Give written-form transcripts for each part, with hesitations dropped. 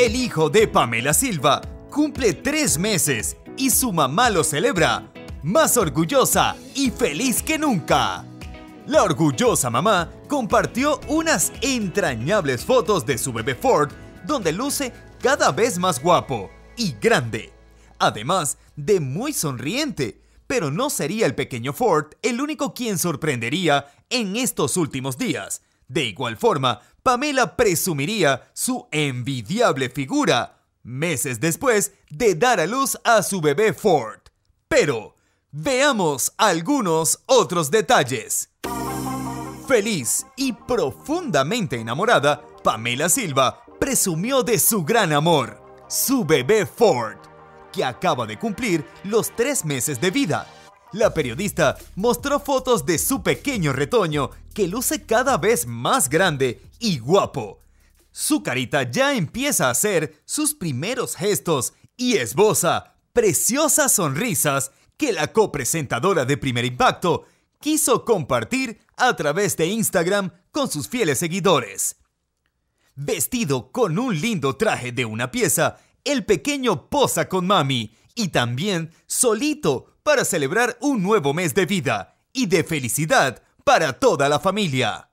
El hijo de Pamela Silva cumple 3 meses y su mamá lo celebra más orgullosa y feliz que nunca. La orgullosa mamá compartió unas entrañables fotos de su bebé Ford, donde luce cada vez más guapo y grande, además de muy sonriente. Pero no sería el pequeño Ford el único quien sorprendería en estos últimos días. De igual forma, Pamela presumiría su envidiable figura meses después de dar a luz a su bebé Ford. Pero veamos algunos otros detalles. Feliz y profundamente enamorada, Pamela Silva presumió de su gran amor, su bebé Ford, que acaba de cumplir los 3 meses de vida. La periodista mostró fotos de su pequeño retoño que luce cada vez más grande y guapo. Su carita ya empieza a hacer sus primeros gestos y esboza preciosas sonrisas que la copresentadora de Primer Impacto quiso compartir a través de Instagram con sus fieles seguidores. Vestido con un lindo traje de una pieza, el pequeño posa con mami y también solito para celebrar un nuevo mes de vida y de felicidad para toda la familia.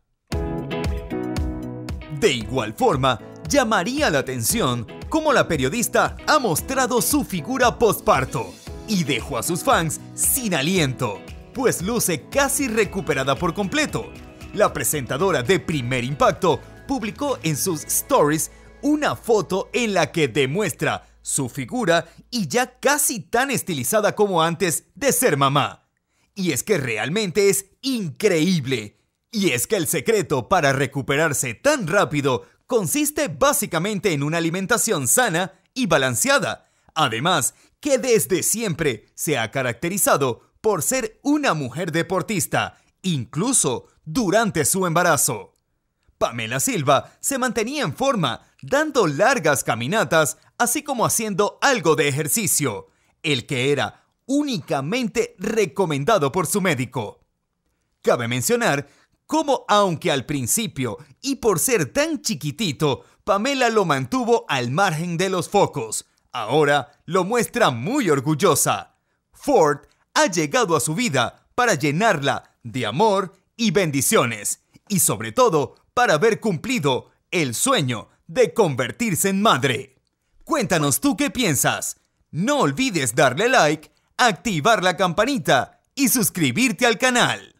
De igual forma, llamaría la atención cómo la periodista ha mostrado su figura postparto y dejó a sus fans sin aliento, pues luce casi recuperada por completo. La presentadora de Primer Impacto publicó en sus stories una foto en la que demuestra su figura y ya casi tan estilizada como antes de ser mamá. Y es que realmente es increíble. Y es que el secreto para recuperarse tan rápido consiste básicamente en una alimentación sana y balanceada. Además, que desde siempre se ha caracterizado por ser una mujer deportista, incluso durante su embarazo. Pamela Silva se mantenía en forma, dando largas caminatas, así como haciendo algo de ejercicio, el que era únicamente recomendado por su médico. Cabe mencionar cómo, aunque al principio y por ser tan chiquitito, Pamela lo mantuvo al margen de los focos, ahora lo muestra muy orgullosa. Ford ha llegado a su vida para llenarla de amor y bendiciones, y sobre todo para haber cumplido el sueño de convertirse en madre. Cuéntanos tú qué piensas. No olvides darle like, activar la campanita y suscribirte al canal.